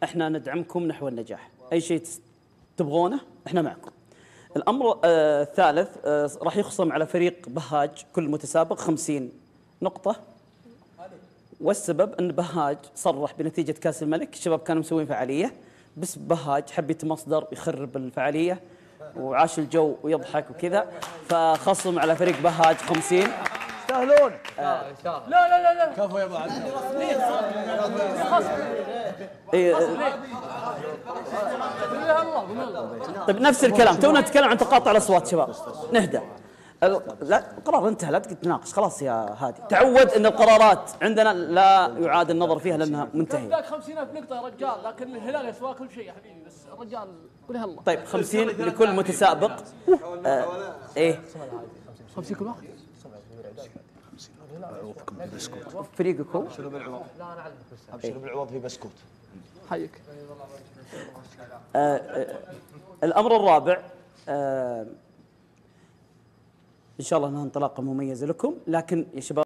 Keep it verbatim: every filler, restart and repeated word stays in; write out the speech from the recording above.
احنا ندعمكم نحو النجاح، اي شيء تبغونه احنا معكم. الامر آه الثالث آه راح يخصم على فريق بهاج كل متسابق خمسين نقطة، والسبب ان بهاج صرح بنتيجة كاس الملك، الشباب كانوا مسوين فعالية بس بهاج حب يتمصدر يخرب الفعالية وعاش الجو ويضحك وكذا، فخصم على فريق بهاج خمسين. يستاهلون. آه لا لا لا لا كفو يا ابو عبد. إيه طيب نفس الكلام، تونا نتكلم عن تقاطع الاصوات شباب، نهدى. لا القرار انتهى، لا تناقش خلاص يا هادي. تعود ان القرارات عندنا لا يعاد النظر فيها لانها منتهيه. ذاك خمسين ألف نقطة يا رجال، لكن الهلال يسوى كل شيء يا حبيبي، بس الرجال قولها الله. طيب خمسين لكل متسابق. آه ايه خمسين كل واحد. فريقكم ابشروا بالعوض. ابشروا بالعوض في بسكوت. حيك. آه آه الامر الرابع، آه ان شاء الله انها انطلاقه مميزه لكم، لكن يا شباب